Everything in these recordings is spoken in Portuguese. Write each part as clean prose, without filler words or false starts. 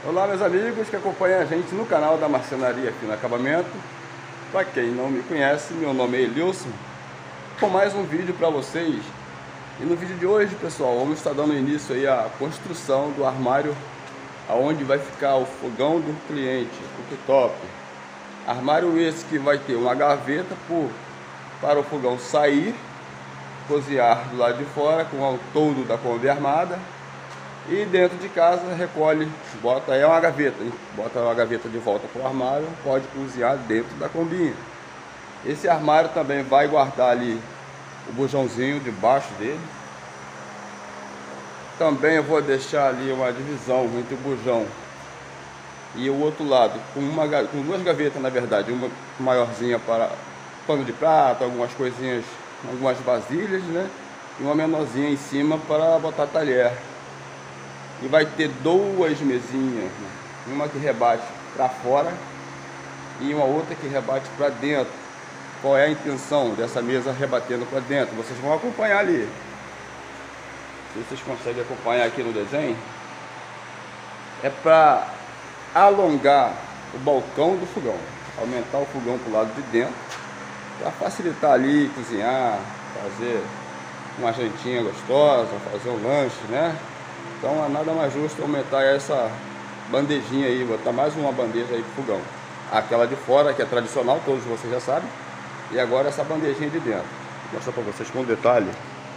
Olá meus amigos que acompanham a gente no canal da Marcenaria Fino Acabamento. Para quem não me conhece, meu nome é Elilson, com mais um vídeo para vocês. E no vídeo de hoje, pessoal, vamos estar dando início aí à construção do armário aonde vai ficar o fogão do cliente, o cooktop. Armário esse que vai ter uma gaveta para o fogão sair, cozinhar do lado de fora com o toldo da Kombi armada. E dentro de casa recolhe, bota aí uma gaveta, hein? Bota uma gaveta de volta para o armário, pode cozinhar dentro da combinha. Esse armário também vai guardar ali o bujãozinho debaixo dele. Também eu vou deixar ali uma divisão entre o bujão e o outro lado, com duas gavetas na verdade, uma maiorzinha para pano de prato, algumas coisinhas, algumas vasilhas, né? E uma menorzinha em cima para botar talher. E vai ter duas mesinhas, uma que rebate para fora e uma outra que rebate para dentro. Qual é a intenção dessa mesa rebatendo para dentro? Vocês vão acompanhar ali. Se vocês conseguem acompanhar aqui no desenho, é para alongar o balcão do fogão, aumentar o fogão para o lado de dentro, para facilitar ali cozinhar, fazer uma jantinha gostosa, fazer um lanche, né? Então é nada mais justo aumentar essa bandejinha aí, botar mais uma bandeja aí pro fogão. Aquela de fora, que é tradicional, todos vocês já sabem. E agora essa bandejinha de dentro. Vou mostrar para vocês com detalhe.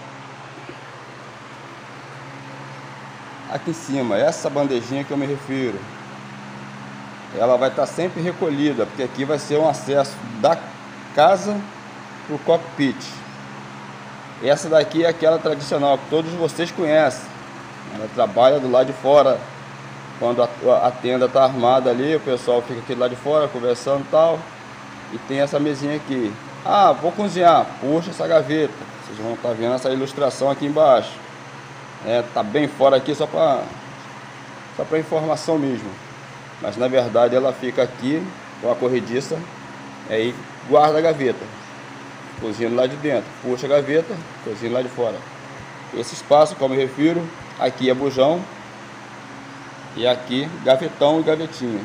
Aqui em cima, essa bandejinha que eu me refiro, ela vai estar sempre recolhida, porque aqui vai ser um acesso da casa pro cockpit. Essa daqui é aquela tradicional que todos vocês conhecem. Ela trabalha do lado de fora. Quando a tenda está armada ali, o pessoal fica aqui do lado de fora conversando e tal. E tem essa mesinha aqui. Ah, vou cozinhar. Puxa essa gaveta. Vocês vão estar vendo essa ilustração aqui embaixo. Tá bem fora aqui só para informação mesmo. Mas na verdade ela fica aqui com a corrediça. Aí guarda a gaveta. Cozinha lá de dentro. Puxa a gaveta, cozinha lá de fora. Esse espaço, como eu me refiro, aqui é bujão e aqui gavetão e gavetinha.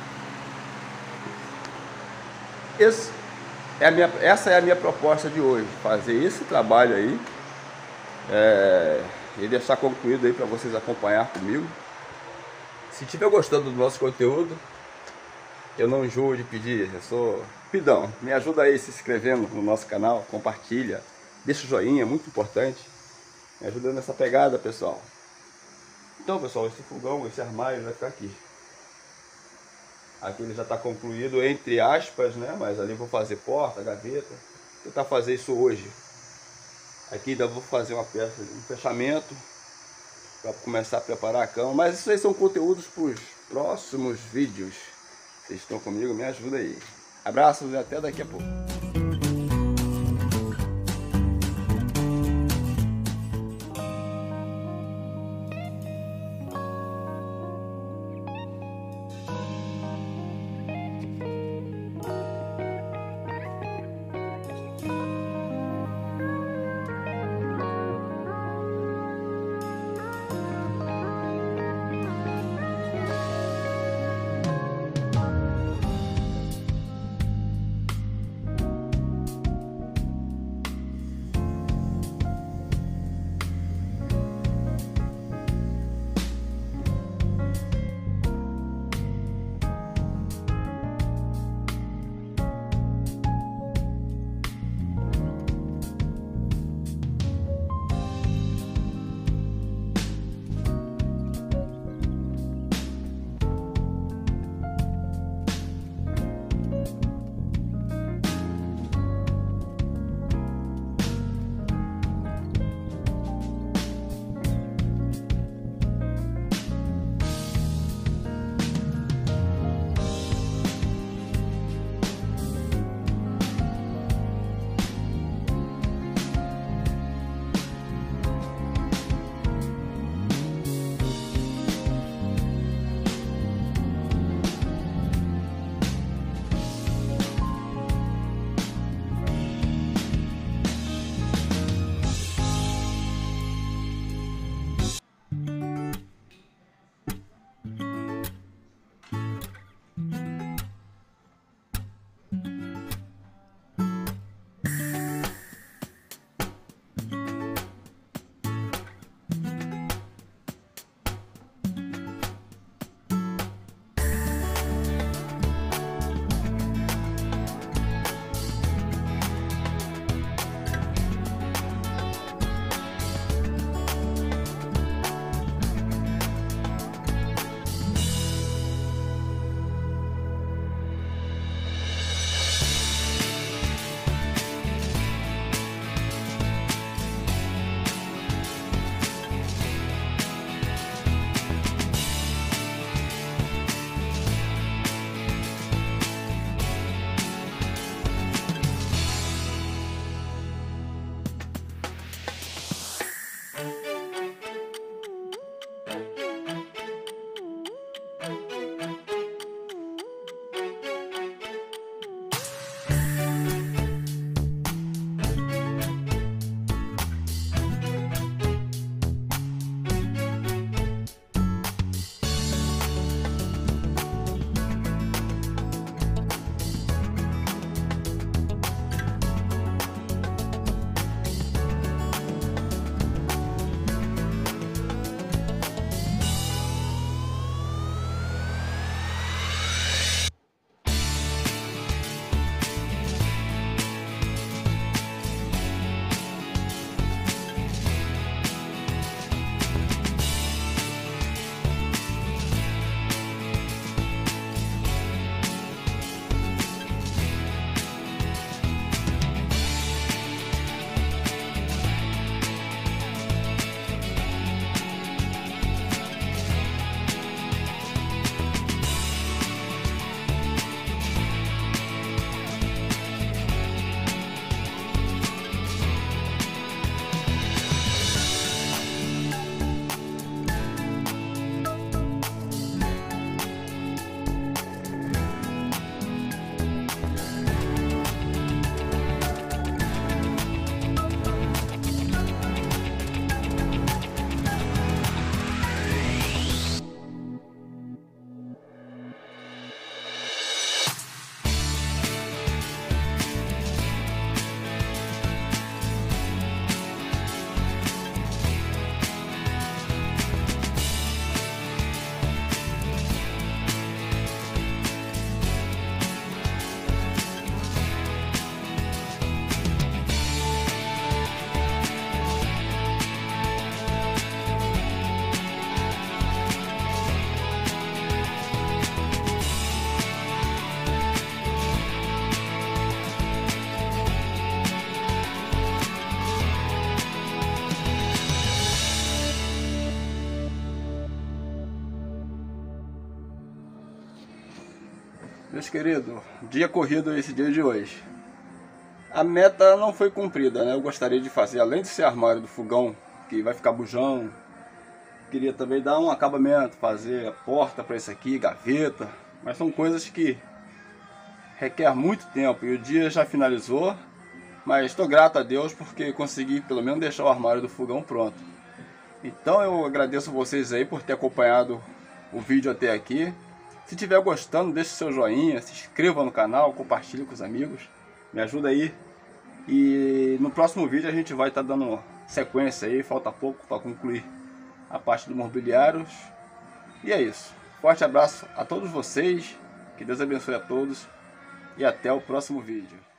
Essa é a minha proposta de hoje, fazer esse trabalho aí e deixar concluído aí para vocês acompanhar comigo. Se tiver gostando do nosso conteúdo, eu não enjoo de pedir, eu sou pidão. Me ajuda aí se inscrevendo no nosso canal, compartilha, deixa o joinha, é muito importante. Me ajuda nessa pegada, pessoal. Então, pessoal, esse fogão, esse armário vai ficar aqui. Aqui ele já está concluído, entre aspas, né? Mas ali eu vou fazer porta, gaveta. Vou tentar fazer isso hoje. Aqui ainda vou fazer uma peça, um fechamento, para começar a preparar a cama. Mas isso aí são conteúdos para os próximos vídeos. Vocês estão comigo? Me ajuda aí. Abraços e até daqui a pouco. meus queridos, dia corrido esse dia de hoje. A meta não foi cumprida, né? Eu gostaria de fazer, além de ser armário do fogão, que vai ficar bujão, queria também dar um acabamento, fazer a porta para isso aqui, gaveta, mas são coisas que requer muito tempo e o dia já finalizou, mas estou grato a Deus porque consegui pelo menos deixar o armário do fogão pronto. Então eu agradeço vocês aí por ter acompanhado o vídeo até aqui. Se estiver gostando, deixe seu joinha, se inscreva no canal, compartilhe com os amigos, me ajuda aí. E no próximo vídeo a gente vai estar dando sequência aí, falta pouco para concluir a parte do mobiliários. E é isso. Forte abraço a todos vocês, que Deus abençoe a todos e até o próximo vídeo.